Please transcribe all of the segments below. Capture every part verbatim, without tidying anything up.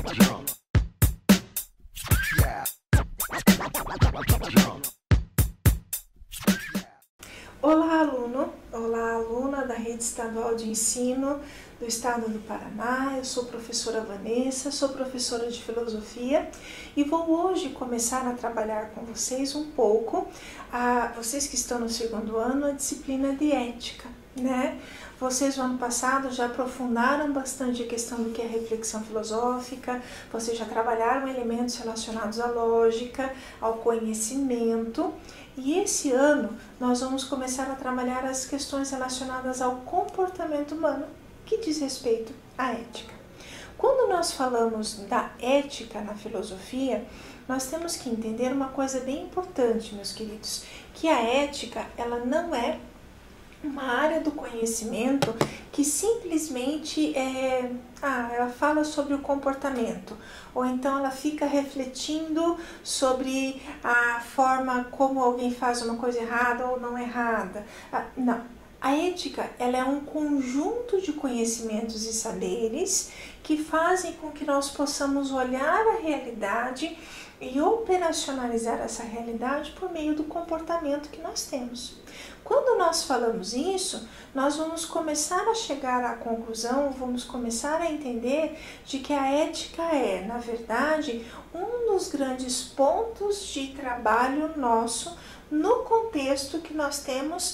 Olá, aluno! Olá, aluna da Rede Estadual de Ensino do Estado do Paraná. Eu sou professora Vanessa, sou professora de Filosofia e vou hoje começar a trabalhar com vocês um pouco, a, vocês que estão no segundo ano, a disciplina de Ética, né? Vocês no ano passado já aprofundaram bastante a questão do que é reflexão filosófica, vocês já trabalharam elementos relacionados à lógica, ao conhecimento, e esse ano nós vamos começar a trabalhar as questões relacionadas ao comportamento humano, que diz respeito à ética. Quando nós falamos da ética na filosofia, nós temos que entender uma coisa bem importante, meus queridos, que a ética, ela não é uma área do conhecimento que simplesmente é, ah, ela fala sobre o comportamento, ou então ela fica refletindo sobre a forma como alguém faz uma coisa errada ou não errada. Ah, não. A ética, ela é um conjunto de conhecimentos e saberes que fazem com que nós possamos olhar a realidade e operacionalizar essa realidade por meio do comportamento que nós temos. Quando nós falamos isso, nós vamos começar a chegar à conclusão, vamos começar a entender de que a ética é, na verdade, um dos grandes pontos de trabalho nosso no contexto que nós temos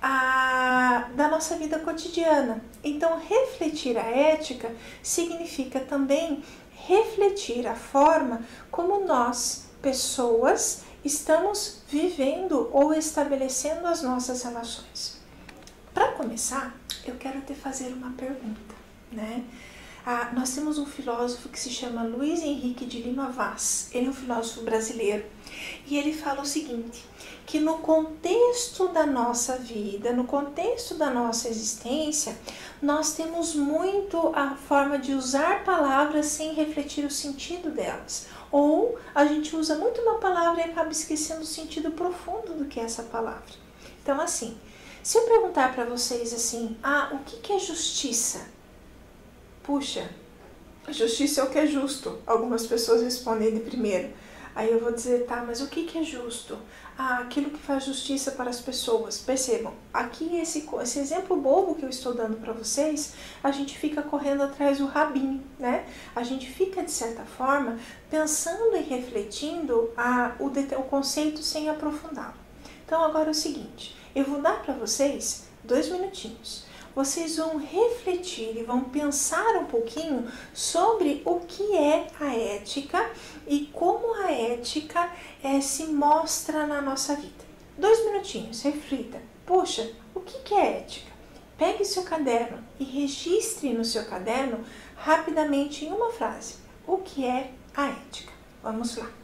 a, da nossa vida cotidiana. Então, refletir a ética significa também refletir a forma como nós, pessoas, estamos vivendo ou estabelecendo as nossas relações. Para começar, eu quero te fazer uma pergunta, né? Ah, nós temos um filósofo que se chama Luiz Henrique de Lima Vaz, ele é um filósofo brasileiro, e ele fala o seguinte, que no contexto da nossa vida, no contexto da nossa existência, nós temos muito a forma de usar palavras sem refletir o sentido delas. Ou a gente usa muito uma palavra e acaba esquecendo o sentido profundo do que é essa palavra. Então, assim, se eu perguntar para vocês assim, ah, o que, que é justiça? Puxa, justiça é o que é justo. Algumas pessoas respondem de primeiro. Aí eu vou dizer, tá, mas o que, que é justo? Ah, aquilo que faz justiça para as pessoas. Percebam, aqui esse, esse exemplo bobo que eu estou dando para vocês, a gente fica correndo atrás do rabinho, né? A gente fica, de certa forma, pensando e refletindo a, o, o conceito sem aprofundá-lo. Então, agora é o seguinte, eu vou dar para vocês dois minutinhos. Vocês vão refletir e vão pensar um pouquinho sobre o que é a ética e como a ética é, se mostra na nossa vida. Dois minutinhos, reflita. Poxa, o que, que é ética? Pegue seu caderno e registre no seu caderno rapidamente em uma frase. O que é a ética? Vamos lá.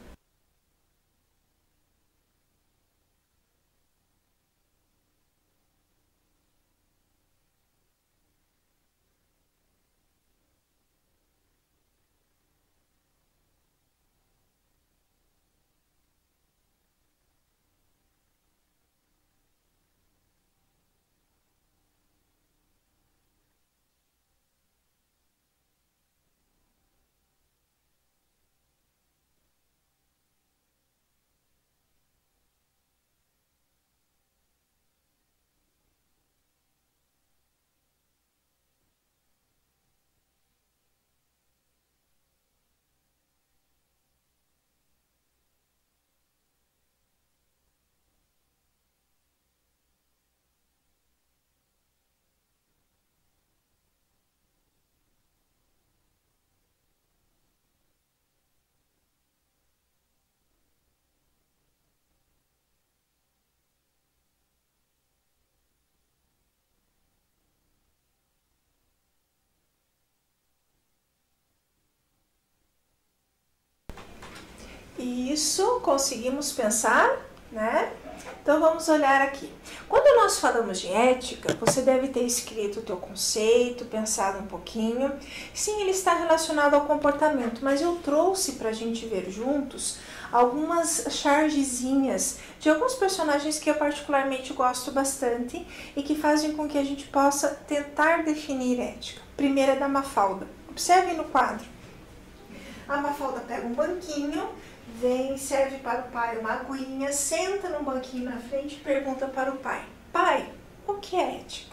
Isso, conseguimos pensar, né? Então vamos olhar aqui. Quando nós falamos de ética, você deve ter escrito o teu conceito, pensado um pouquinho. Sim, ele está relacionado ao comportamento, mas eu trouxe para a gente ver juntos algumas chargezinhas de alguns personagens que eu particularmente gosto bastante e que fazem com que a gente possa tentar definir ética. Primeira é da Mafalda. Observe no quadro. A Mafalda pega um banquinho, vem, serve para o pai uma aguinha, senta num banquinho na frente e pergunta para o pai: pai, o que é ética?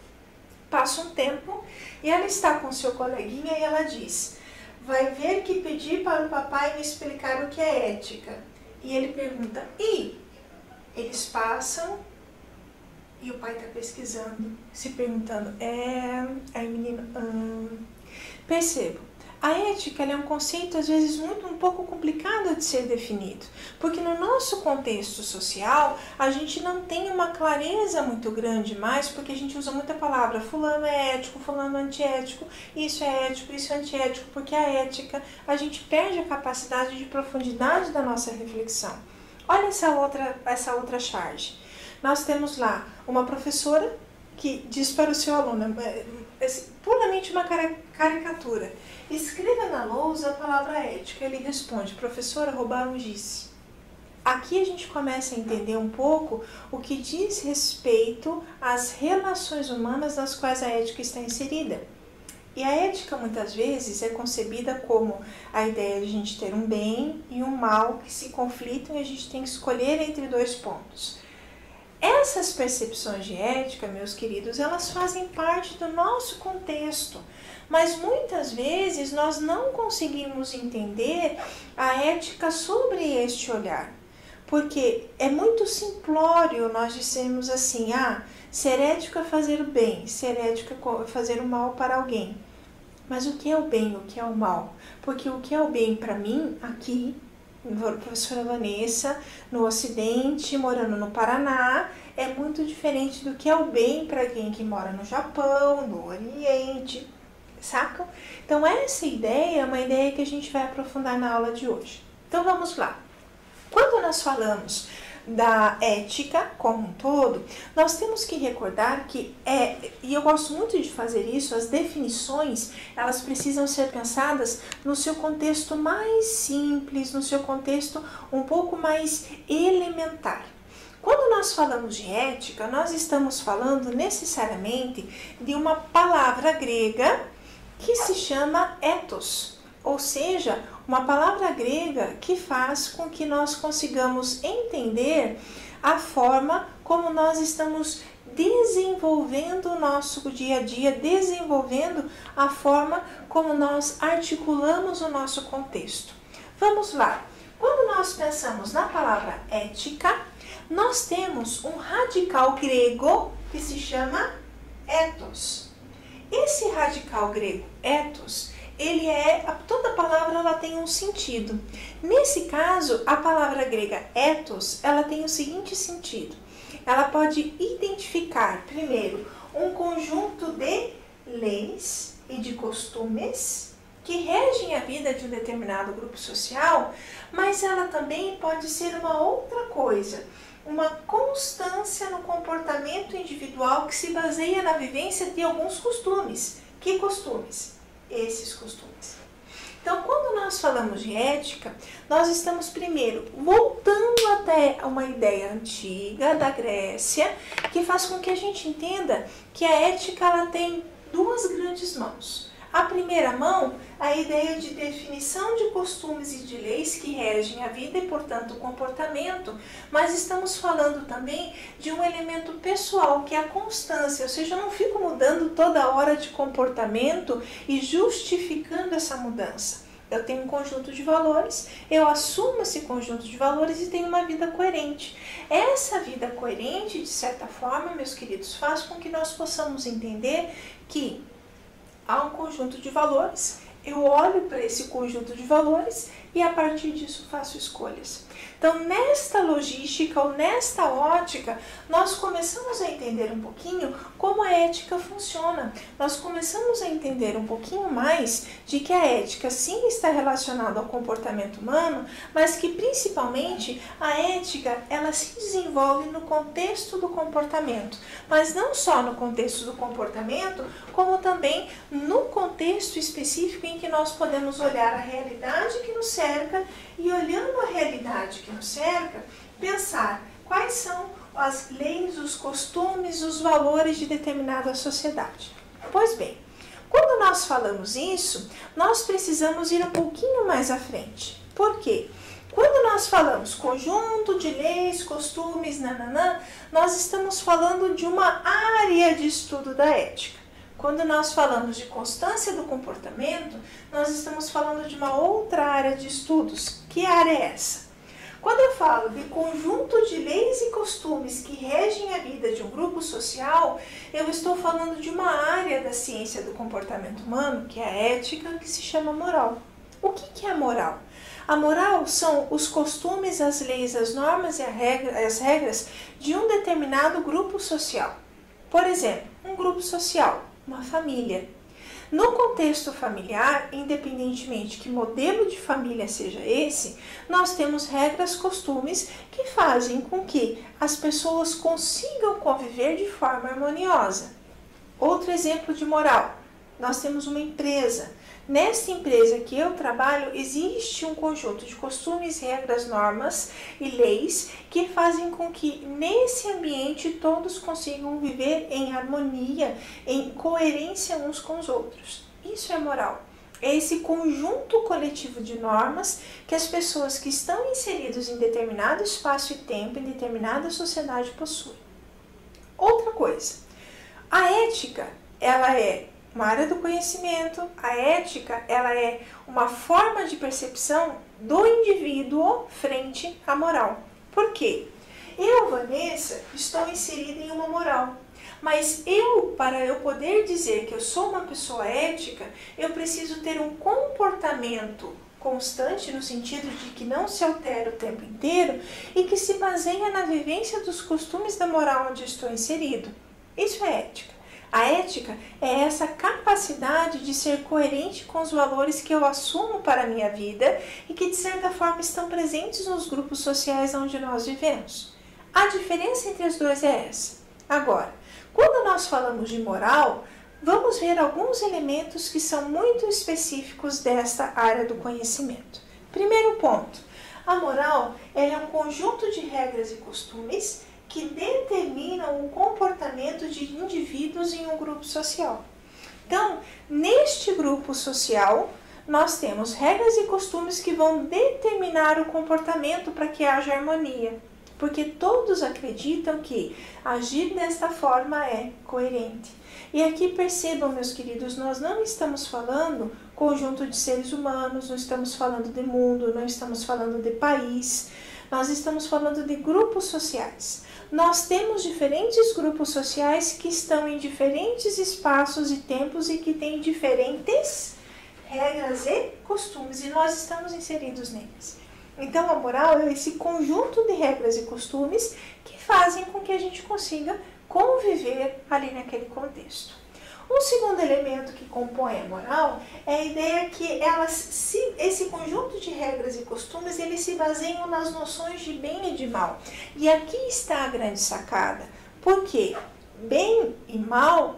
Passa um tempo e ela está com seu coleguinha e ela diz: vai ver que pedir para o papai me explicar o que é ética. E ele pergunta: e? Eles passam e o pai está pesquisando, se perguntando: é... Aí o menino... Hum. Percebo. A ética ela é um conceito, às vezes, muito um pouco complicado de ser definido, porque no nosso contexto social, a gente não tem uma clareza muito grande mais, porque a gente usa muita palavra, fulano é ético, fulano é antiético, isso é ético, isso é antiético, porque a ética, a gente perde a capacidade de profundidade da nossa reflexão. Olha essa outra, essa outra charge. Nós temos lá uma professora que diz para o seu aluno, é puramente uma caricatura: escreva na lousa a palavra ética. Ele responde: professora, roubaram giz. Aqui a gente começa a entender um pouco o que diz respeito às relações humanas nas quais a ética está inserida. E a ética muitas vezes é concebida como a ideia de a gente ter um bem e um mal que se conflitam e a gente tem que escolher entre dois pontos. Essas percepções de ética, meus queridos, elas fazem parte do nosso contexto, mas muitas vezes nós não conseguimos entender a ética sobre este olhar, porque é muito simplório nós dizermos assim: ah, ser ético é fazer o bem, ser ético é fazer o mal para alguém. Mas o que é o bem, o que é o mal? Porque o que é o bem para mim, aqui, professora Vanessa, no Ocidente, morando no Paraná, é muito diferente do que é o bem para alguém que mora no Japão, no Oriente, sacam? Então essa ideia é uma ideia que a gente vai aprofundar na aula de hoje. Então vamos lá. Quando nós falamos da ética como um todo, nós temos que recordar que é, e eu gosto muito de fazer isso, as definições, elas precisam ser pensadas no seu contexto mais simples, no seu contexto um pouco mais elementar. Quando nós falamos de ética, nós estamos falando necessariamente de uma palavra grega que se chama ethos, ou seja, uma palavra grega que faz com que nós consigamos entender a forma como nós estamos desenvolvendo o nosso dia a dia, desenvolvendo a forma como nós articulamos o nosso contexto. Vamos lá. Quando nós pensamos na palavra ética, nós temos um radical grego que se chama ethos. Esse radical grego ethos, ele é, toda palavra ela tem um sentido. Nesse caso, a palavra grega ethos, ela tem o seguinte sentido: ela pode identificar, primeiro, um conjunto de leis e de costumes que regem a vida de um determinado grupo social, mas ela também pode ser uma outra coisa, uma constância no comportamento individual que se baseia na vivência de alguns costumes. Que costumes? Esses costumes. Então, quando nós falamos de ética, nós estamos primeiro voltando até uma ideia antiga da Grécia, que faz com que a gente entenda que a ética ela tem duas grandes mãos. A primeira mão, a ideia de definição de costumes e de leis que regem a vida e, portanto, o comportamento, mas estamos falando também de um elemento pessoal, que é a constância, ou seja, eu não fico mudando toda hora de comportamento e justificando essa mudança. Eu tenho um conjunto de valores, eu assumo esse conjunto de valores e tenho uma vida coerente. Essa vida coerente, de certa forma, meus queridos, faz com que nós possamos entender que há um conjunto de valores, eu olho para esse conjunto de valores e a partir disso faço escolhas. Então, nesta logística ou nesta ótica, nós começamos a entender um pouquinho como a ética funciona. Nós começamos a entender um pouquinho mais de que a ética sim está relacionada ao comportamento humano, mas que principalmente a ética ela se desenvolve no contexto do comportamento. Mas não só no contexto do comportamento, como também no contexto específico em que nós podemos olhar a realidade que nos cerca e, olhando a realidade que nos cerca, pensar quais são as leis, os costumes, os valores de determinada sociedade. Pois bem, Quando nós falamos isso, nós precisamos ir um pouquinho mais à frente. Por quê? Quando nós falamos conjunto de leis, costumes, nananã, nós estamos falando de uma área de estudo da ética. Quando nós falamos de constância do comportamento, nós estamos falando de uma outra área de estudos. Que área é essa? Quando eu falo de conjunto de leis e costumes que regem a vida de um grupo social, eu estou falando de uma área da ciência do comportamento humano, que é a ética, que se chama moral. O que que é a moral? A moral são os costumes, as leis, as normas e as regras de um determinado grupo social. Por exemplo, um grupo social, uma família. No contexto familiar, independentemente que modelo de família seja esse, nós temos regras, costumes que fazem com que as pessoas consigam conviver de forma harmoniosa. Outro exemplo de moral, nós temos uma empresa. Nesta empresa que eu trabalho, existe um conjunto de costumes, regras, normas e leis que fazem com que nesse ambiente todos consigam viver em harmonia, em coerência uns com os outros. Isso é moral. É esse conjunto coletivo de normas que as pessoas que estão inseridas em determinado espaço e tempo, em determinada sociedade possuem. Outra coisa, a ética, ela é uma área do conhecimento. A ética, ela é uma forma de percepção do indivíduo frente à moral. Por quê? Eu, Vanessa, estou inserida em uma moral. Mas eu, para eu poder dizer que eu sou uma pessoa ética, eu preciso ter um comportamento constante, no sentido de que não se altera o tempo inteiro e que se baseia na vivência dos costumes da moral onde estou inserido. Isso é ética. A ética é essa capacidade de ser coerente com os valores que eu assumo para a minha vida e que de certa forma estão presentes nos grupos sociais onde nós vivemos. A diferença entre as duas é essa. Agora, quando nós falamos de moral, vamos ver alguns elementos que são muito específicos desta área do conhecimento. Primeiro ponto, a moral ela é um conjunto de regras e costumes que determinam o comportamento de indivíduos em um grupo social. Então, neste grupo social, nós temos regras e costumes que vão determinar o comportamento para que haja harmonia, porque todos acreditam que agir desta forma é coerente. E aqui percebam, meus queridos, nós não estamos falando conjunto de seres humanos, não estamos falando de mundo, não estamos falando de país, nós estamos falando de grupos sociais. Nós temos diferentes grupos sociais que estão em diferentes espaços e tempos e que têm diferentes regras e costumes, e nós estamos inseridos neles. Então, a moral é esse conjunto de regras e costumes que fazem com que a gente consiga conviver ali naquele contexto. Um segundo elemento que compõe a moral é a ideia que elas, se, esse conjunto de regras e costumes, eles se baseiam nas noções de bem e de mal. E aqui está a grande sacada, porque bem e mal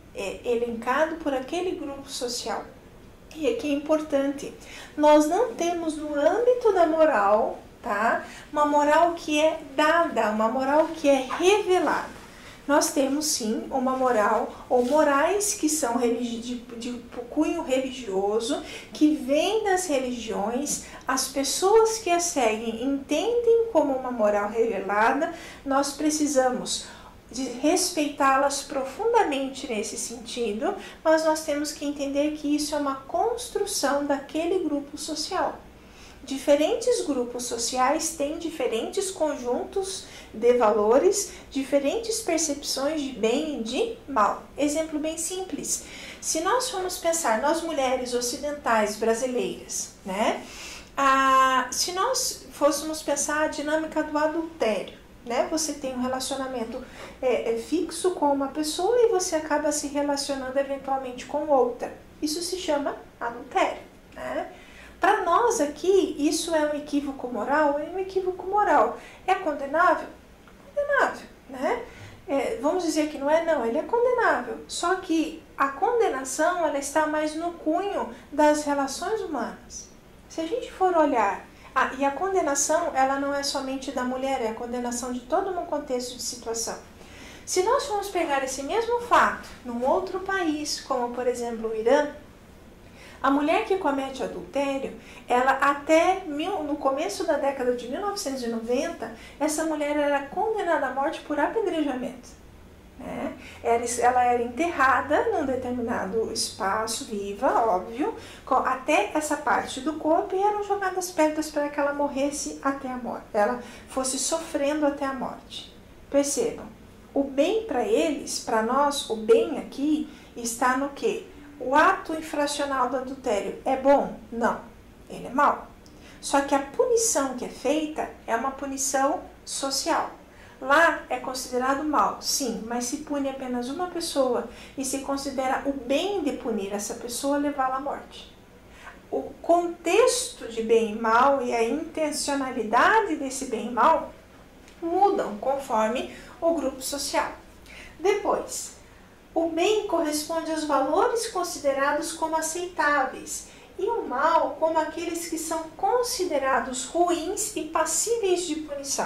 é elencado por aquele grupo social. E aqui é importante, nós não temos no âmbito da moral, tá, uma moral que é dada, uma moral que é revelada. Nós temos sim uma moral ou morais que são de, de cunho religioso, que vêm das religiões, as pessoas que as seguem entendem como uma moral revelada, nós precisamos de respeitá-las profundamente nesse sentido, mas nós temos que entender que isso é uma construção daquele grupo social. Diferentes grupos sociais têm diferentes conjuntos de valores, diferentes percepções de bem e de mal. Exemplo bem simples. Se nós formos pensar, nós mulheres ocidentais brasileiras, né? Ah, se nós fôssemos pensar a dinâmica do adultério, né? Você tem um relacionamento é, é, fixo com uma pessoa e você acaba se relacionando eventualmente com outra. Isso se chama adultério, né? Para nós aqui, isso é um equívoco moral? É um equívoco moral. É condenável? Condenável, né? É, vamos dizer que não é? Não, ele é condenável. Só que a condenação, ela está mais no cunho das relações humanas. Se a gente for olhar, ah, e a condenação, ela não é somente da mulher, é a condenação de todo um contexto de situação. Se nós formos pegar esse mesmo fato num outro país, como por exemplo o Irã, a mulher que comete adultério, ela até mil, no começo da década de mil novecentos e noventa, essa mulher era condenada à morte por apedrejamento. Né? Ela era enterrada num determinado espaço, viva, óbvio, até essa parte do corpo, e eram jogadas pedras para que ela morresse até a morte, ela fosse sofrendo até a morte. Percebam, o bem para eles, para nós, o bem aqui está no quê? O ato infracional do adultério é bom? Não, ele é mau. Só que a punição que é feita é uma punição social. Lá é considerado mal, sim, mas se pune apenas uma pessoa e se considera o bem de punir essa pessoa, levá-la à morte. O contexto de bem e mal e a intencionalidade desse bem e mal mudam conforme o grupo social. Depois, o bem corresponde aos valores considerados como aceitáveis e o mal como aqueles que são considerados ruins e passíveis de punição.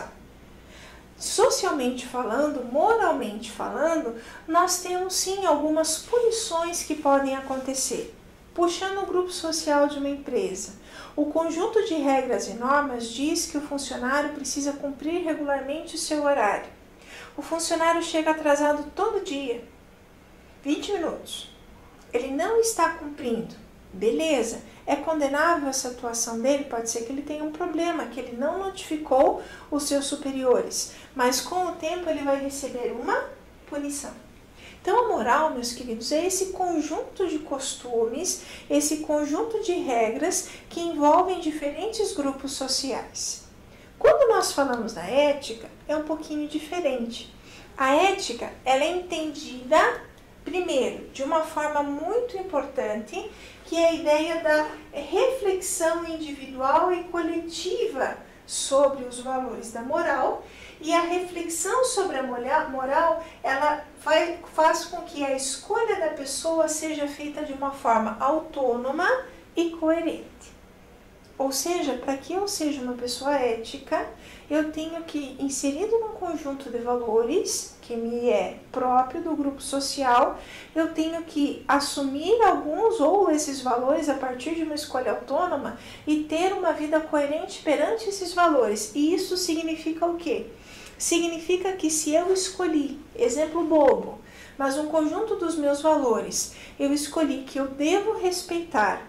Socialmente falando, moralmente falando, nós temos sim algumas punições que podem acontecer. Puxando o grupo social de uma empresa, o conjunto de regras e normas diz que o funcionário precisa cumprir regularmente o seu horário. O funcionário chega atrasado todo dia, vinte minutos. Ele não está cumprindo. Beleza, é condenável essa atuação dele? Pode ser que ele tenha um problema, que ele não notificou os seus superiores, mas com o tempo ele vai receber uma punição. Então a moral, meus queridos, é esse conjunto de costumes, esse conjunto de regras que envolvem diferentes grupos sociais. Quando nós falamos da ética, é um pouquinho diferente. A ética, ela é entendida primeiro, de uma forma muito importante, que é a ideia da reflexão individual e coletiva sobre os valores da moral, e a reflexão sobre a moral, ela vai, faz com que a escolha da pessoa seja feita de uma forma autônoma e coerente. Ou seja, para que eu seja uma pessoa ética, eu tenho que, inserido num conjunto de valores, que me é próprio do grupo social, eu tenho que assumir alguns ou esses valores a partir de uma escolha autônoma e ter uma vida coerente perante esses valores. E isso significa o quê? Significa que se eu escolhi, exemplo bobo, mas um conjunto dos meus valores, eu escolhi que eu devo respeitar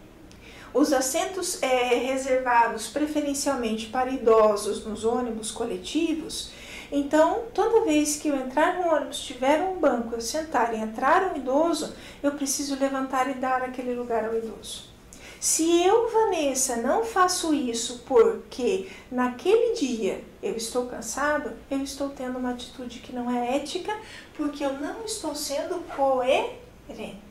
os assentos é, reservados preferencialmente para idosos nos ônibus coletivos, então toda vez que eu entrar no ônibus, tiver um banco, eu sentar e entrar um idoso, eu preciso levantar e dar aquele lugar ao idoso. Se eu, Vanessa, não faço isso porque naquele dia eu estou cansado, eu estou tendo uma atitude que não é ética, porque eu não estou sendo coerente.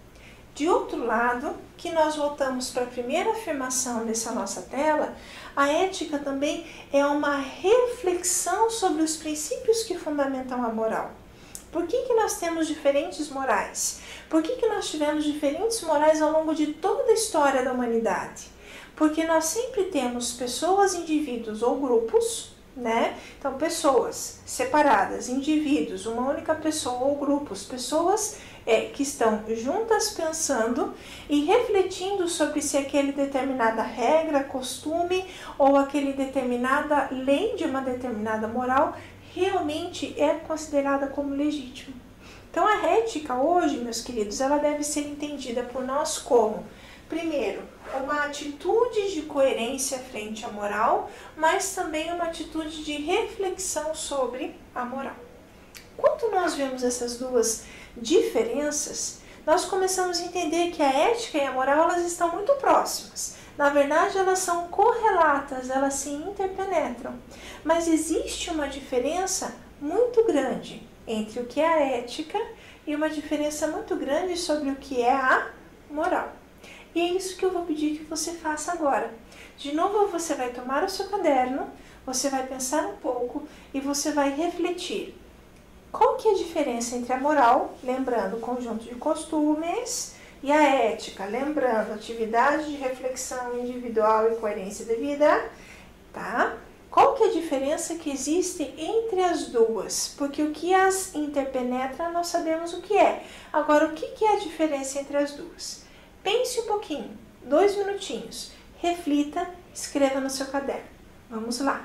De outro lado, que nós voltamos para a primeira afirmação dessa nossa tela, a ética também é uma reflexão sobre os princípios que fundamentam a moral. Por que que nós temos diferentes morais? Por que que nós tivemos diferentes morais ao longo de toda a história da humanidade? Porque nós sempre temos pessoas, indivíduos ou grupos, né? Então, pessoas separadas, indivíduos, uma única pessoa ou grupos, pessoas é, que estão juntas pensando e refletindo sobre se aquele determinada regra, costume ou aquele determinada lei de uma determinada moral realmente é considerada como legítimo. Então, a ética hoje, meus queridos, ela deve ser entendida por nós como, primeiro, uma atitude de coerência frente à moral, mas também uma atitude de reflexão sobre a moral. Quando nós vemos essas duas diferenças, nós começamos a entender que a ética e a moral elas estão muito próximas. Na verdade, elas são correlatas, elas se interpenetram. Mas existe uma diferença muito grande entre o que é a ética e uma diferença muito grande sobre o que é a moral. E é isso que eu vou pedir que você faça agora. De novo, você vai tomar o seu caderno, você vai pensar um pouco e você vai refletir. Qual que é a diferença entre a moral, lembrando o conjunto de costumes, e a ética, lembrando atividade de reflexão individual e coerência de vida, tá? Qual que é a diferença que existe entre as duas? Porque o que as interpenetra, nós sabemos o que é. Agora, o que, que é a diferença entre as duas? Pense um pouquinho, dois minutinhos, reflita, escreva no seu caderno. Vamos lá.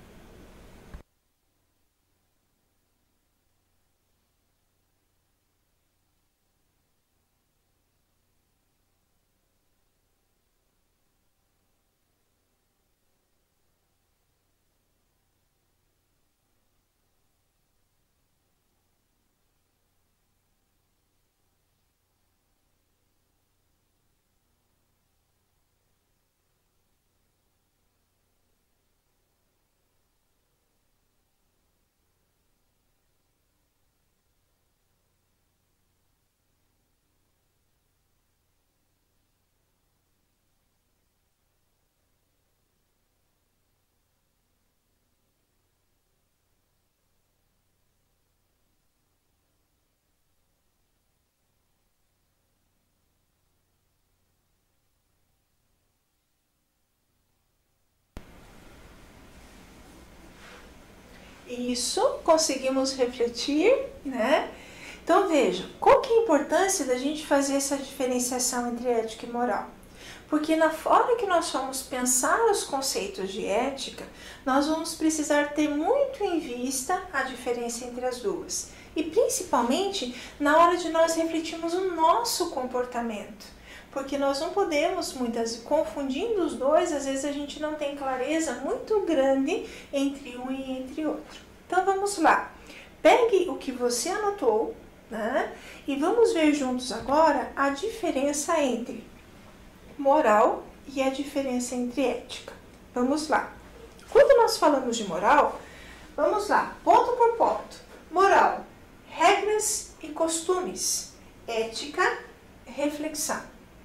Isso, conseguimos refletir, né? Então veja, qual que é a importância da gente fazer essa diferenciação entre ética e moral? Porque na hora que nós formos pensar os conceitos de ética, nós vamos precisar ter muito em vista a diferença entre as duas. E principalmente na hora de nós refletirmos o nosso comportamento. Porque nós não podemos, muitas vezes, confundindo os dois, às vezes a gente não tem clareza muito grande entre um e entre outro. Então vamos lá, pegue o que você anotou, né? E vamos ver juntos agora a diferença entre moral e a diferença entre ética. Vamos lá. Quando nós falamos de moral, vamos lá, ponto por ponto. Moral, regras e costumes. Ética, reflexão.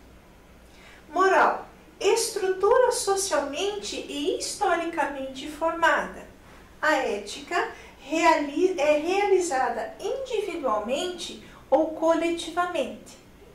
Moral, estrutura socialmente e historicamente formada. A ética reali- é realizada individualmente ou coletivamente.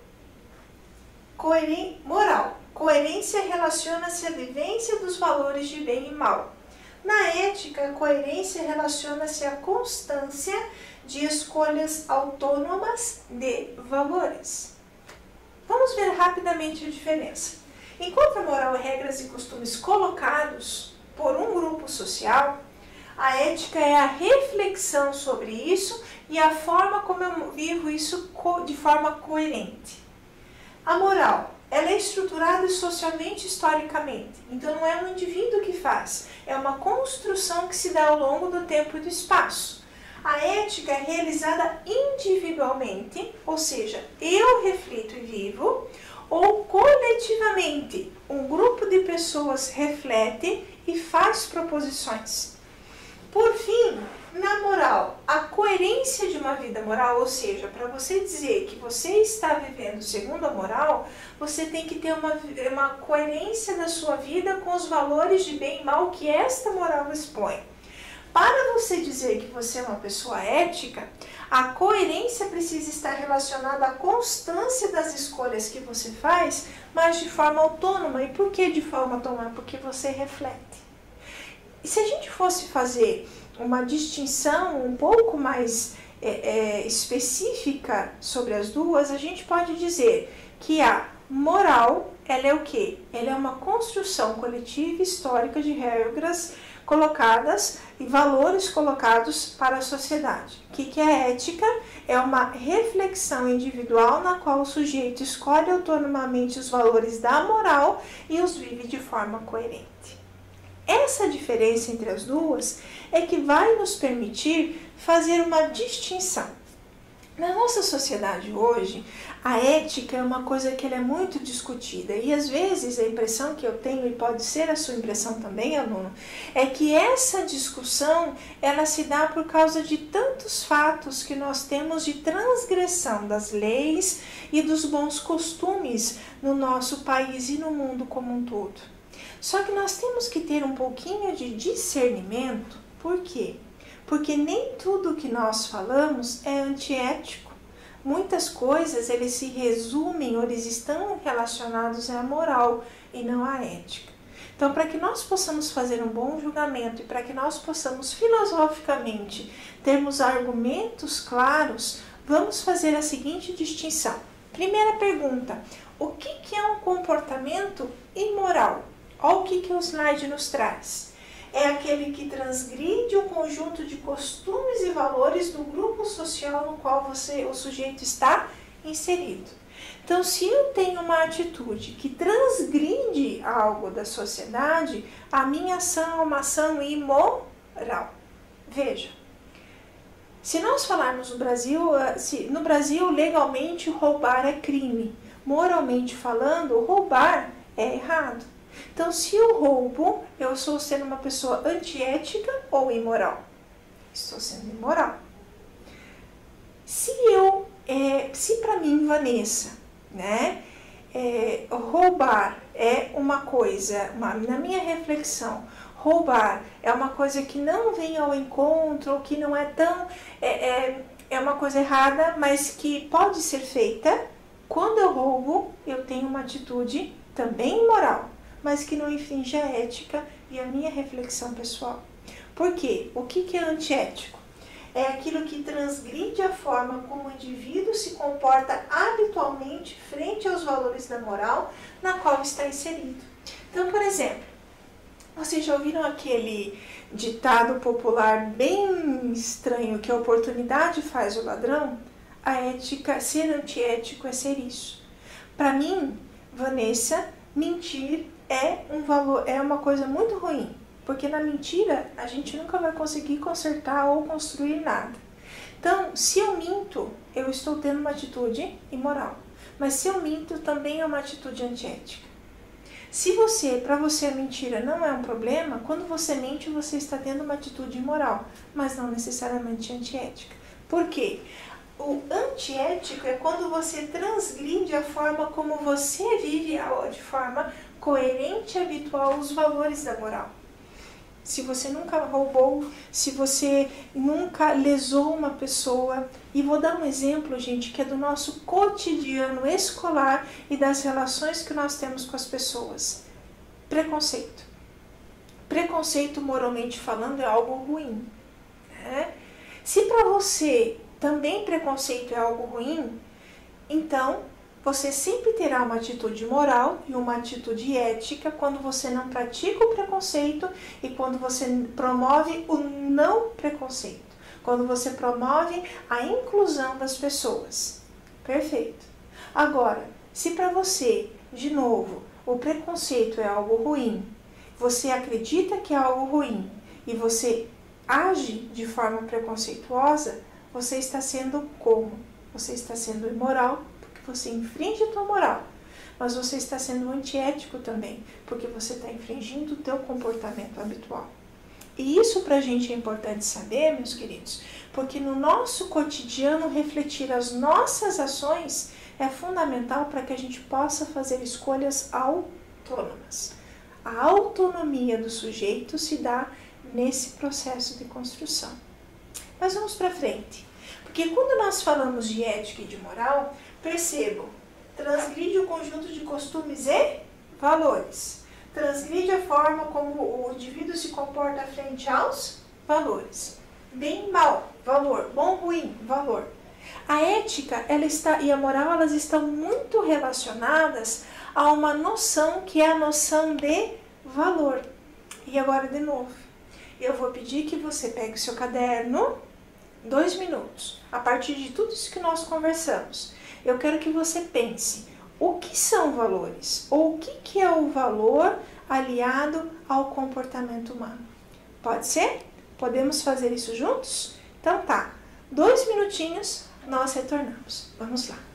Coeren- moral, coerência relaciona-se à vivência dos valores de bem e mal. Na ética, coerência relaciona-se à constância de escolhas autônomas de valores. Vamos ver rapidamente a diferença. Enquanto a moral é regras e costumes colocados por um grupo social, a ética é a reflexão sobre isso e a forma como eu vivo isso de forma coerente. A moral, ela é estruturada socialmente e historicamente, então não é um indivíduo que faz, é uma construção que se dá ao longo do tempo e do espaço. A ética é realizada individualmente, ou seja, eu reflito e vivo, ou coletivamente, um grupo de pessoas reflete e faz proposições. Por fim, na moral, a coerência de uma vida moral, ou seja, para você dizer que você está vivendo segundo a moral, você tem que ter uma, uma coerência da sua vida com os valores de bem e mal que esta moral expõe. Para você dizer que você é uma pessoa ética, a coerência precisa estar relacionada à constância das escolhas que você faz, mas de forma autônoma. E por que de forma autônoma? Porque você reflete. E se a gente fosse fazer uma distinção um pouco mais é, é, específica sobre as duas, a gente pode dizer que a moral, ela é o quê? Ela é uma construção coletiva histórica de regras colocadas e valores colocados para a sociedade. O que, que é ética? É uma reflexão individual na qual o sujeito escolhe autonomamente os valores da moral e os vive de forma coerente. Essa diferença entre as duas é que vai nos permitir fazer uma distinção. Na nossa sociedade hoje, a ética é uma coisa que ela é muito discutida e às vezes a impressão que eu tenho, e pode ser a sua impressão também, aluno, é que essa discussão ela se dá por causa de tantos fatos que nós temos de transgressão das leis e dos bons costumes no nosso país e no mundo como um todo. Só que nós temos que ter um pouquinho de discernimento. Por quê? Porque nem tudo que nós falamos é antiético. Muitas coisas eles se resumem ou eles estão relacionados à moral e não à ética. Então, para que nós possamos fazer um bom julgamento e para que nós possamos filosoficamente termos argumentos claros, vamos fazer a seguinte distinção. Primeira pergunta: o que, que é um comportamento imoral? Olha o que, que o slide nos traz. É aquele que transgride um conjunto de costumes e valores do grupo social no qual você, o sujeito está inserido. Então, se eu tenho uma atitude que transgride algo da sociedade, a minha ação é uma ação imoral. Veja, se nós falarmos no Brasil, se, no Brasil legalmente roubar é crime. Moralmente falando, roubar é errado. Então, se eu roubo, eu estou sendo uma pessoa antiética ou imoral? Estou sendo imoral. Se eu, é, se para mim, Vanessa, né, é, roubar é uma coisa, uma, na minha reflexão, roubar é uma coisa que não vem ao encontro, ou que não é tão, é, é, é uma coisa errada, mas que pode ser feita. Quando eu roubo, eu tenho uma atitude também imoral, mas que não infringe a ética e a minha reflexão pessoal. Por quê? O que, que é antiético? É aquilo que transgride a forma como o indivíduo se comporta habitualmente frente aos valores da moral na qual está inserido. Então, por exemplo, vocês já ouviram aquele ditado popular bem estranho que a oportunidade faz o ladrão? A ética, ser antiético é ser isso. Para mim, Vanessa, mentir é um valor, é uma coisa muito ruim, porque na mentira a gente nunca vai conseguir consertar ou construir nada. Então, se eu minto, eu estou tendo uma atitude imoral, mas se eu minto também é uma atitude antiética. Se você, para você a mentira não é um problema, quando você mente você está tendo uma atitude imoral, mas não necessariamente antiética. Por quê? O antiético é quando você transgride a forma como você vive de forma coerente e habitual os valores da moral. Se você nunca roubou, se você nunca lesou uma pessoa, e vou dar um exemplo, gente, que é do nosso cotidiano escolar e das relações que nós temos com as pessoas. Preconceito. Preconceito, moralmente falando, é algo ruim, né? Se para você também preconceito é algo ruim, então você sempre terá uma atitude moral e uma atitude ética quando você não pratica o preconceito e quando você promove o não preconceito, quando você promove a inclusão das pessoas. Perfeito. Agora, se para você, de novo, o preconceito é algo ruim, você acredita que é algo ruim e você age de forma preconceituosa, você está sendo como? Você está sendo imoral, porque você infringe a tua moral, mas você está sendo antiético também, porque você está infringindo o teu comportamento habitual. E isso para a gente é importante saber, meus queridos, porque no nosso cotidiano refletir as nossas ações é fundamental para que a gente possa fazer escolhas autônomas. A autonomia do sujeito se dá nesse processo de construção. Mas vamos para frente, porque quando nós falamos de ética e de moral, percebam, transgride o conjunto de costumes e valores, transgride a forma como o indivíduo se comporta frente aos valores, bem, mal, valor, bom, ruim, valor. A ética ela está, e a moral elas estão muito relacionadas a uma noção que é a noção de valor. E agora de novo, eu vou pedir que você pegue o seu caderno, dois minutos, a partir de tudo isso que nós conversamos. Eu quero que você pense, o que são valores? Ou o que, que é o valor aliado ao comportamento humano? Pode ser? Podemos fazer isso juntos? Então tá, dois minutinhos, nós retornamos. Vamos lá.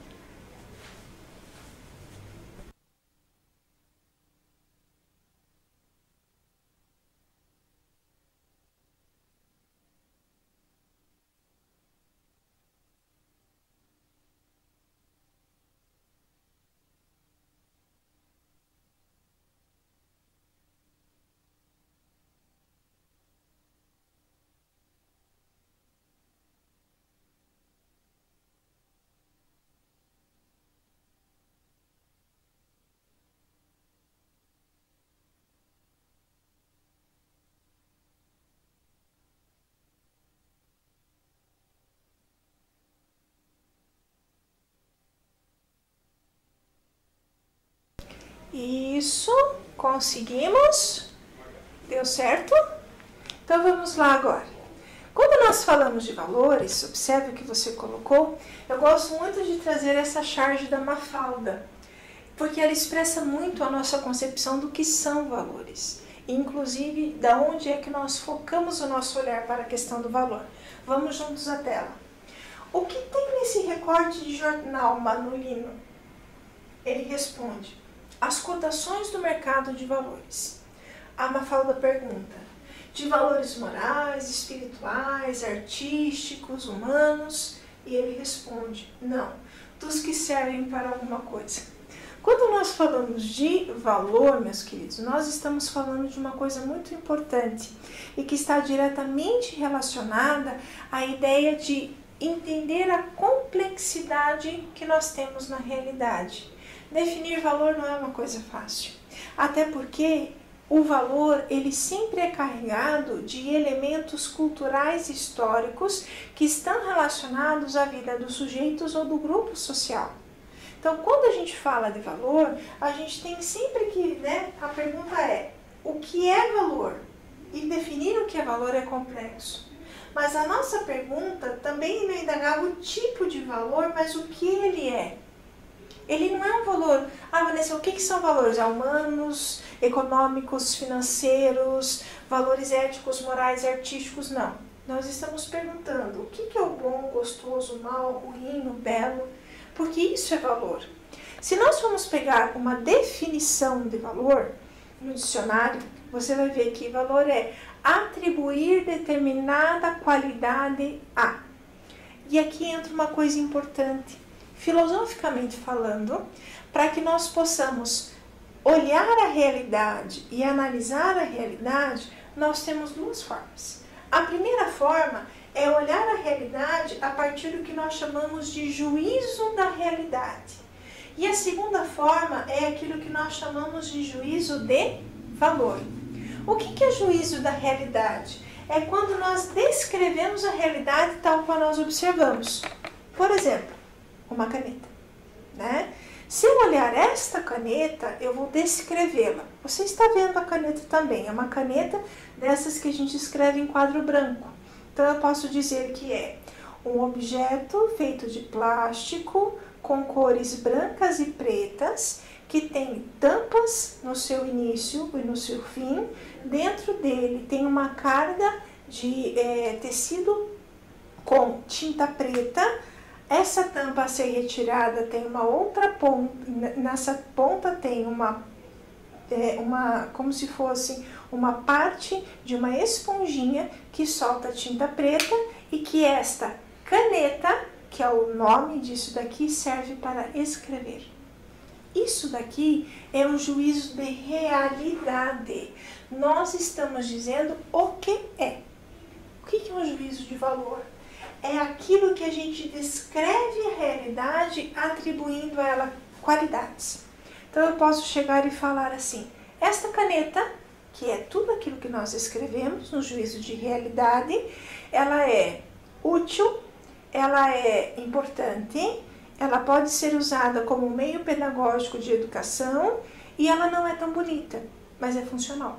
Isso, conseguimos. Deu certo? Então vamos lá agora. Quando nós falamos de valores, observe o que você colocou, eu gosto muito de trazer essa charge da Mafalda, porque ela expressa muito a nossa concepção do que são valores, inclusive da onde é que nós focamos o nosso olhar para a questão do valor. Vamos juntos à tela. O que tem nesse recorte de jornal Manolino? Ele responde: as cotações do mercado de valores. A Mafalda pergunta: de valores morais, espirituais, artísticos, humanos? E ele responde: não, dos que servem para alguma coisa. Quando nós falamos de valor, meus queridos, nós estamos falando de uma coisa muito importante e que está diretamente relacionada à ideia de entender a complexidade que nós temos na realidade. Definir valor não é uma coisa fácil, até porque o valor ele sempre é carregado de elementos culturais e históricos que estão relacionados à vida dos sujeitos ou do grupo social. Então, quando a gente fala de valor, a gente tem sempre que, né, a pergunta é, o que é valor? E definir o que é valor é complexo. Mas a nossa pergunta também não indagava o tipo de valor, mas o que ele é. Ele não é um valor, ah, Vanessa, o que, que são valores? É humanos, econômicos, financeiros, valores éticos, morais, artísticos? Não. Nós estamos perguntando o que, que é o bom, gostoso, o mal, o ruim, o belo, porque isso é valor. Se nós formos pegar uma definição de valor no dicionário, você vai ver que valor é atribuir determinada qualidade a. E aqui entra uma coisa importante. Filosoficamente falando, para que nós possamos olhar a realidade e analisar a realidade, nós temos duas formas. A primeira forma é olhar a realidade a partir do que nós chamamos de juízo da realidade. E a segunda forma é aquilo que nós chamamos de juízo de valor. O que que é juízo da realidade? É quando nós descrevemos a realidade tal qual nós observamos. Por exemplo, uma caneta, né? Se eu olhar esta caneta, eu vou descrevê-la. Você está vendo a caneta também, é uma caneta dessas que a gente escreve em quadro branco. Então eu posso dizer que é um objeto feito de plástico com cores brancas e pretas, que tem tampas no seu início e no seu fim. Dentro dele tem uma carga de é, tecido com tinta preta. Essa tampa a ser retirada tem uma outra ponta, nessa ponta tem uma, é, uma, como se fosse uma parte de uma esponjinha que solta tinta preta e que esta caneta, que é o nome disso daqui, serve para escrever. Isso daqui é um juízo de realidade. Nós estamos dizendo o que é. O que é um juízo de valor? É aquilo que a gente descreve a realidade atribuindo a ela qualidades. Então eu posso chegar e falar assim, esta caneta, que é tudo aquilo que nós escrevemos no juízo de realidade, ela é útil, ela é importante, ela pode ser usada como meio pedagógico de educação e ela não é tão bonita, mas é funcional.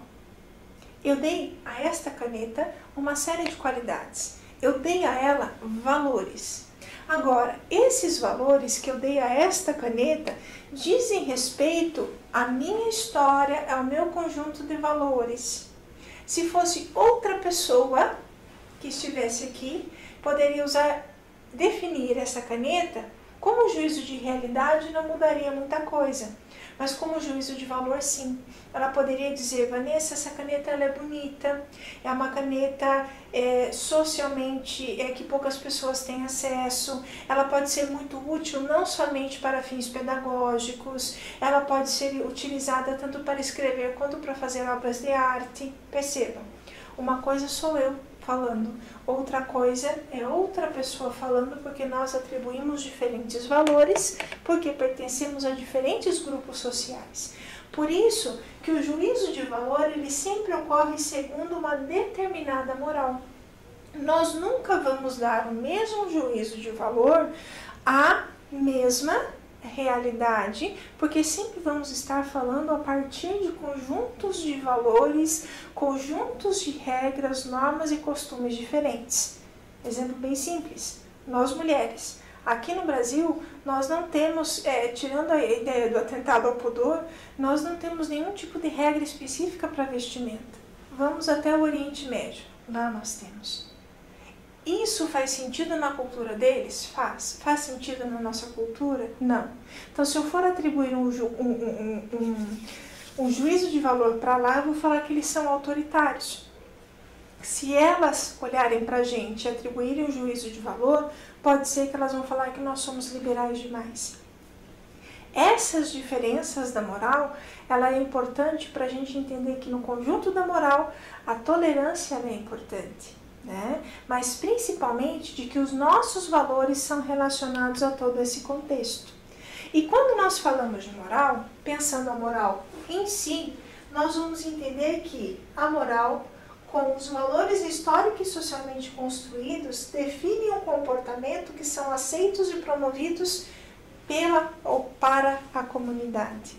Eu dei a esta caneta uma série de qualidades. Eu dei a ela valores. Agora, esses valores que eu dei a esta caneta dizem respeito à minha história, ao meu conjunto de valores. Se fosse outra pessoa que estivesse aqui, poderia usar, definir essa caneta como juízo de realidade, não mudaria muita coisa. Mas como juízo de valor, sim. Ela poderia dizer, Vanessa, essa caneta ela é bonita, é uma caneta é, socialmente é, que poucas pessoas têm acesso, ela pode ser muito útil não somente para fins pedagógicos, ela pode ser utilizada tanto para escrever quanto para fazer obras de arte. Percebam, uma coisa sou eu falando, outra coisa é outra pessoa falando, porque nós atribuímos diferentes valores, porque pertencemos a diferentes grupos sociais. Por isso que o juízo de valor, ele sempre ocorre segundo uma determinada moral. Nós nunca vamos dar o mesmo juízo de valor à mesma realidade, porque sempre vamos estar falando a partir de conjuntos de valores, conjuntos de regras, normas e costumes diferentes. Exemplo bem simples, nós mulheres. Aqui no Brasil, nós não temos, é, tirando a ideia do atentado ao pudor, nós não temos nenhum tipo de regra específica para vestimenta. Vamos até o Oriente Médio, lá nós temos. Isso faz sentido na cultura deles? Faz. Faz sentido na nossa cultura? Não. Então, se eu for atribuir um, ju um, um, um, um juízo de valor para lá, eu vou falar que eles são autoritários. Se elas olharem para a gente e atribuírem um juízo de valor, pode ser que elas vão falar que nós somos liberais demais. Essas diferenças da moral, ela é importante para a gente entender que no conjunto da moral, a tolerância ela é importante. Né? Mas principalmente de que os nossos valores são relacionados a todo esse contexto. E quando nós falamos de moral, pensando a moral em si, nós vamos entender que a moral, com os valores históricos e socialmente construídos, definem um comportamento que são aceitos e promovidos pela ou para a comunidade.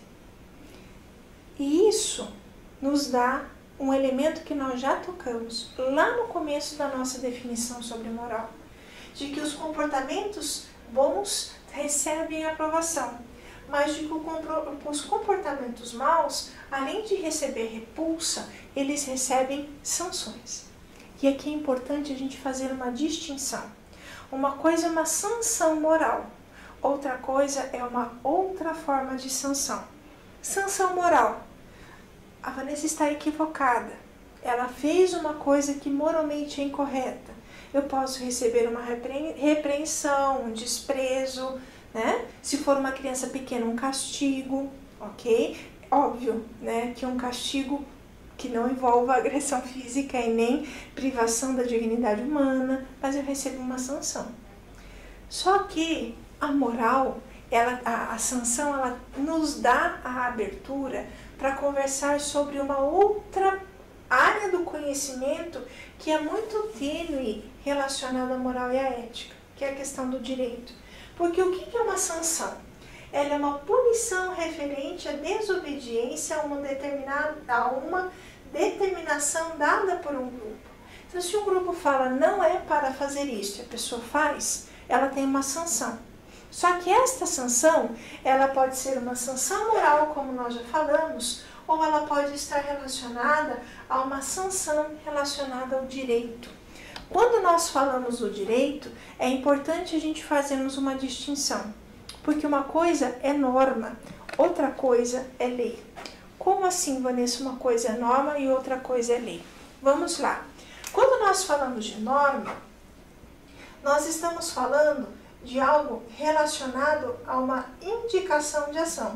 E isso nos dá um elemento que nós já tocamos lá no começo da nossa definição sobre moral, de que os comportamentos bons recebem aprovação, mas de que os comportamentos maus, além de receber repulsa, eles recebem sanções. E aqui é importante a gente fazer uma distinção. Uma coisa é uma sanção moral, outra coisa é uma outra forma de sanção. Sanção moral. A Vanessa está equivocada. Ela fez uma coisa que moralmente é incorreta. Eu posso receber uma repre repreensão, um desprezo, né? Se for uma criança pequena, um castigo, ok? Óbvio, né, que um castigo que não envolva agressão física e nem privação da dignidade humana, mas eu recebo uma sanção. Só que a moral, ela, a, a sanção, ela nos dá a abertura para conversar sobre uma outra área do conhecimento que é muito tênue relacionada à moral e à ética, que é a questão do direito. Porque o que é uma sanção? Ela é uma punição referente à desobediência a uma determinada, a uma determinação dada por um grupo. Então, se um grupo fala não é para fazer isso, a pessoa faz, ela tem uma sanção. Só que esta sanção, ela pode ser uma sanção moral, como nós já falamos, ou ela pode estar relacionada a uma sanção relacionada ao direito. Quando nós falamos do direito, é importante a gente fazermos uma distinção, porque uma coisa é norma, outra coisa é lei. Como assim, Vanessa, uma coisa é norma e outra coisa é lei? Vamos lá. Quando nós falamos de norma, nós estamos falando de algo relacionado a uma indicação de ação.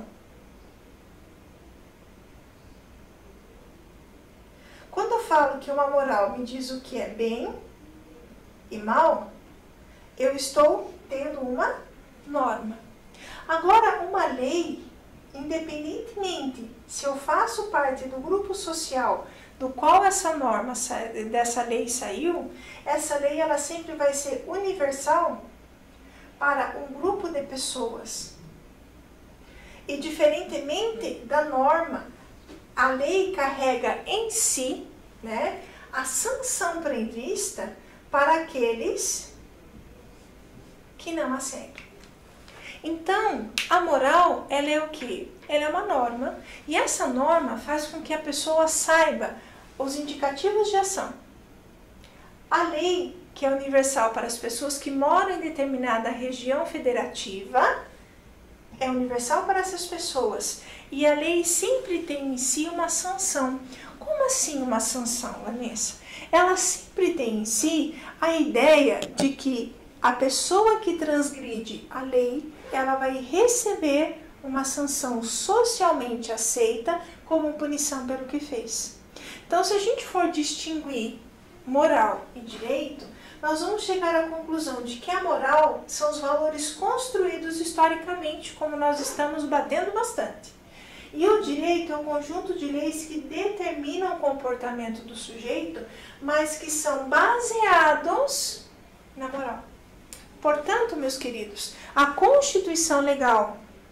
Quando eu falo que uma moral me diz o que é bem e mal, eu estou tendo uma norma. Agora, uma lei, independentemente se eu faço parte do grupo social do qual essa norma dessa lei saiu, essa lei ela sempre vai ser universal para um grupo de pessoas. E diferentemente da norma, a lei carrega em si, né, a sanção prevista para aqueles que não a seguem. Então, a moral, ela é o quê? Ela é uma norma, e essa norma faz com que a pessoa saiba os indicativos de ação. A lei, que é universal para as pessoas que moram em determinada região federativa, é universal para essas pessoas. E a lei sempre tem em si uma sanção. Como assim uma sanção, Vanessa? Ela sempre tem em si a ideia de que a pessoa que transgride a lei, ela vai receber uma sanção socialmente aceita como punição pelo que fez. Então, se a gente for distinguir moral e direito, nós vamos chegar à conclusão de que a moral são os valores construídos historicamente, como nós estamos batendo bastante. E o direito é um conjunto de leis que determinam o comportamento do sujeito, mas que são baseados na moral. Portanto, meus queridos, a Constituição Legal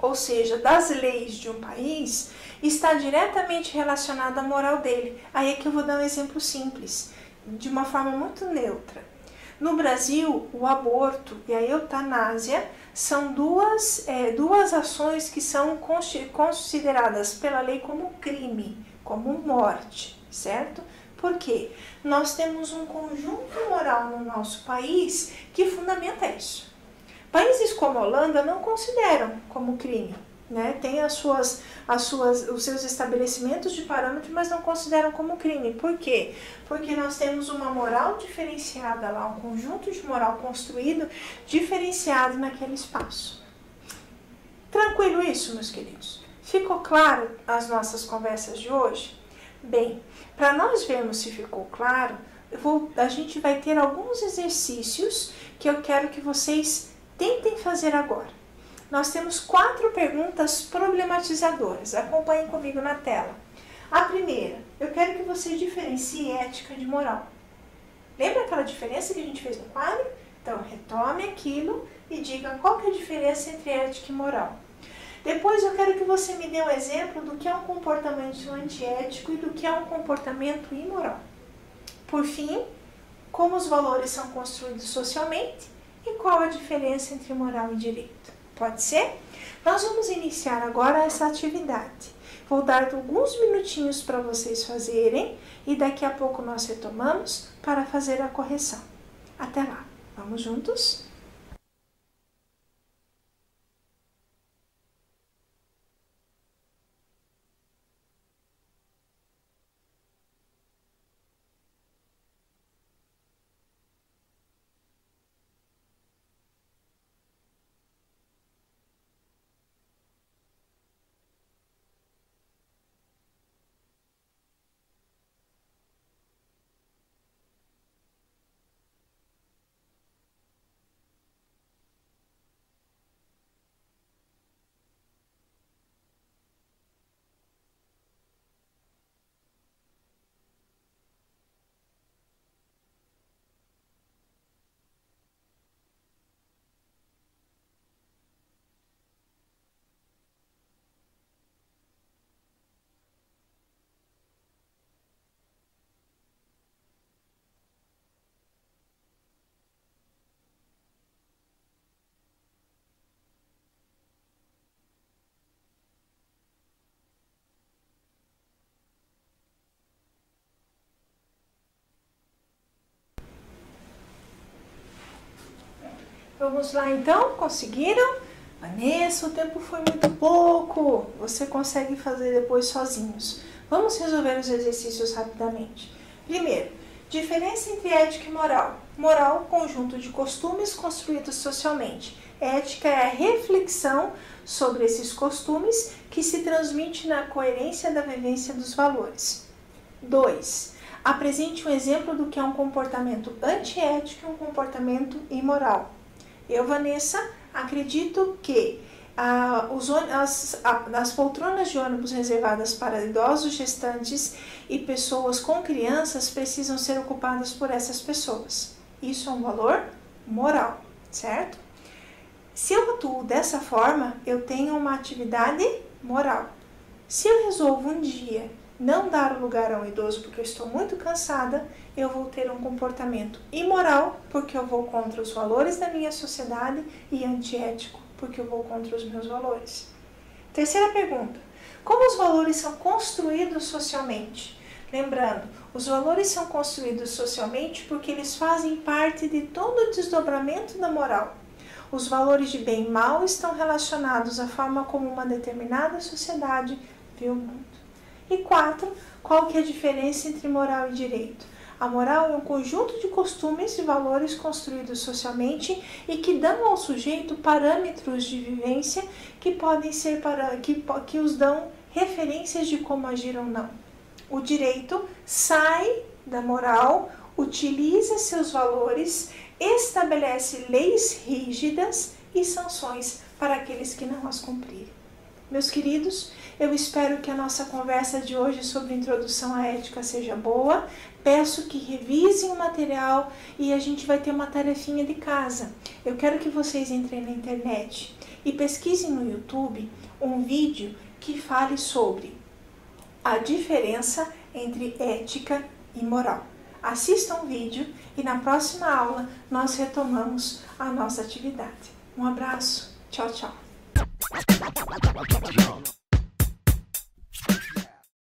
ou seja, das leis de um país, está diretamente relacionada à moral dele. Aí é que eu vou dar um exemplo simples, de uma forma muito neutra. No Brasil, o aborto e a eutanásia são duas, é, duas ações que são consideradas pela lei como crime, como morte, certo? Por quê? Nós temos um conjunto moral no nosso país que fundamenta isso. Países como a Holanda não consideram como crime, né? Tem as suas, as suas, os seus estabelecimentos de parâmetro, mas não consideram como crime. Por quê? Porque nós temos uma moral diferenciada lá, um conjunto de moral construído, diferenciado naquele espaço. Tranquilo isso, meus queridos? Ficou claro as nossas conversas de hoje? Bem, para nós vermos se ficou claro, eu vou, a gente vai ter alguns exercícios que eu quero que vocês tentem fazer agora. Nós temos quatro perguntas problematizadoras. Acompanhem comigo na tela. A primeira, eu quero que você diferencie ética de moral. Lembra aquela diferença que a gente fez no quadro? Então, retome aquilo e diga qual que é a diferença entre ética e moral. Depois, eu quero que você me dê um exemplo do que é um comportamento antiético e do que é um comportamento imoral. Por fim, como os valores são construídos socialmente e qual a diferença entre moral e direito. Pode ser? Nós vamos iniciar agora essa atividade. Vou dar alguns minutinhos para vocês fazerem e daqui a pouco nós retomamos para fazer a correção. Até lá. Vamos juntos? Vamos lá então, conseguiram? Vanessa, o tempo foi muito pouco, você consegue fazer depois sozinhos. Vamos resolver os exercícios rapidamente. Primeiro, diferença entre ética e moral. Moral, conjunto de costumes construídos socialmente. Ética é a reflexão sobre esses costumes que se transmite na coerência da vivência dos valores. dois. Apresente um exemplo do que é um comportamento antiético e um comportamento imoral. Eu, Vanessa, acredito que ah, os, as, as poltronas de ônibus reservadas para idosos, gestantes e pessoas com crianças precisam ser ocupadas por essas pessoas. Isso é um valor moral, certo? Se eu atuo dessa forma, eu tenho uma atividade moral. Se eu resolvo um dia não dar lugar a um idoso porque eu estou muito cansada, eu vou ter um comportamento imoral porque eu vou contra os valores da minha sociedade e antiético porque eu vou contra os meus valores. Terceira pergunta. Como os valores são construídos socialmente? Lembrando, os valores são construídos socialmente porque eles fazem parte de todo o desdobramento da moral. Os valores de bem e mal estão relacionados à forma como uma determinada sociedade vê o mundo. E quatro, qual que é a diferença entre moral e direito? A moral é um conjunto de costumes e valores construídos socialmente e que dão ao sujeito parâmetros de vivência que podem ser para, que, que os dão referências de como agir ou não. O direito sai da moral, utiliza seus valores, estabelece leis rígidas e sanções para aqueles que não as cumprirem. Meus queridos, Eu espero que a nossa conversa de hoje sobre introdução à ética seja boa. Peço que revisem o material e a gente vai ter uma tarefinha de casa. Eu quero que vocês entrem na internet e pesquisem no YouTube um vídeo que fale sobre a diferença entre ética e moral. Assista um vídeo e na próxima aula nós retomamos a nossa atividade. Um abraço, tchau, tchau.